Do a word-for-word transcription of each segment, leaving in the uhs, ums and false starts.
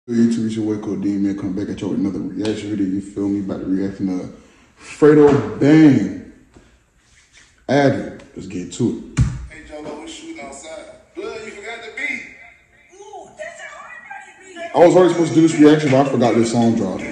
YouTube, it's your Wake Up D, man. Come back at you with another reaction video. You feel me? About to reaction to Fredo Bang. Addy. Let's get to it. Hey, Jolo, we shooting outside. Blood, you forgot the beat. Ooh, that's a hard beat. I was already supposed to do this reaction, but I forgot this song dropped.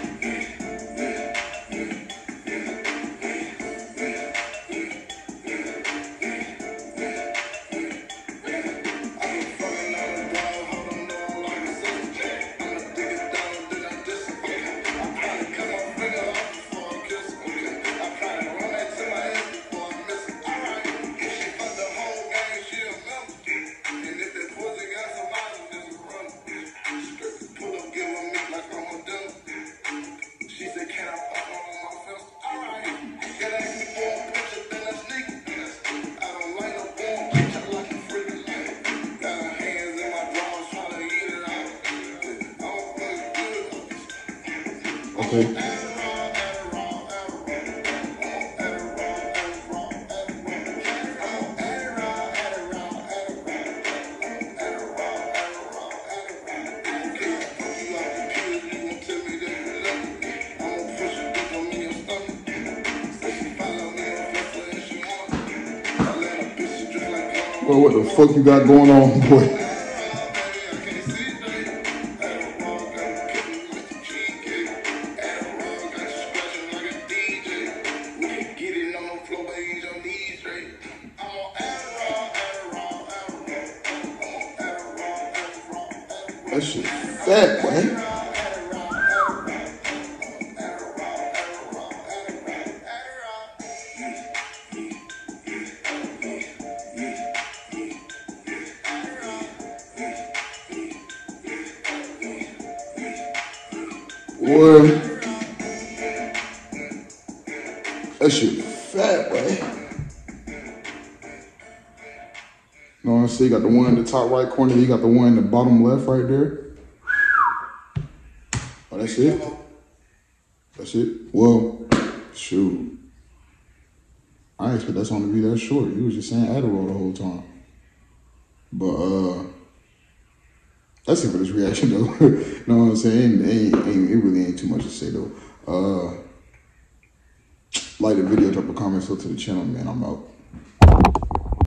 Okay. Well, what the fuck you got going on, boy? That shit fat, boy. Boy, that shit fat, boy. You know what I'm saying? You got the one in the top right corner, you got the one in the bottom left right there. Oh, that's it? That's it? Well, shoot. I didn't expect that song to be that short. You was just saying Adderall the whole time. But, uh, that's it for this reaction, though. You know what I'm saying? It, ain't, ain't, it really ain't too much to say, though. Uh, like the video, drop a comment, so to the channel, man. I'm out.